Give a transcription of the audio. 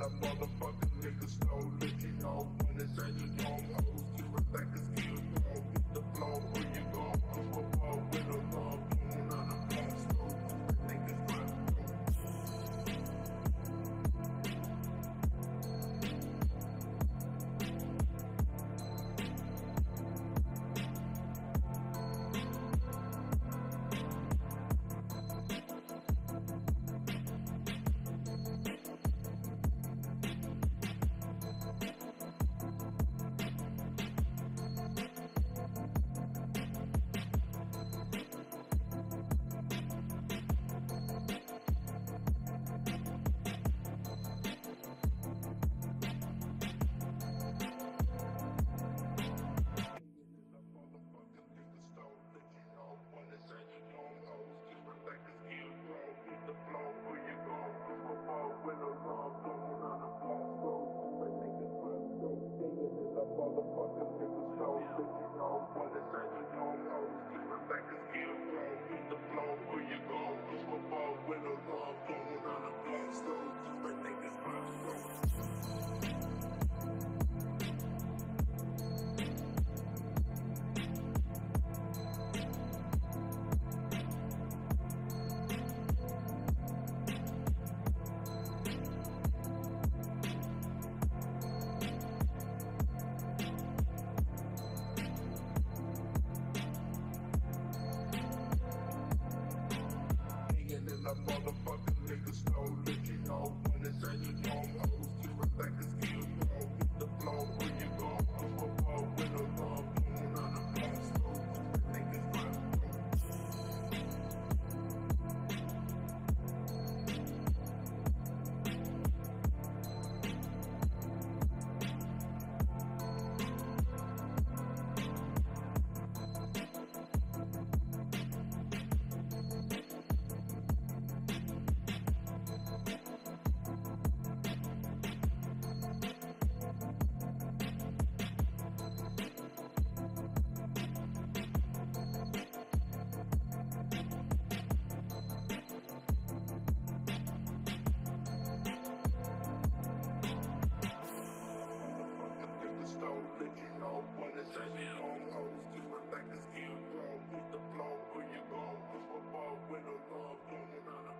a motherfucking nigga stole it. You know when it's at your young hoes, you would think it's skill throw with the flow where you go. Football with a love, doing on the phone stove. Niggas rap. Motherfucking niggas stole it, you know when it's at your young hoes, you would think it's skill throw with the flow where you go. Football with a love, doing on the phone stove. Niggas rap. When it's at your own hoes, you would think it's skill throw with the flow where you go. Football with a love, doing on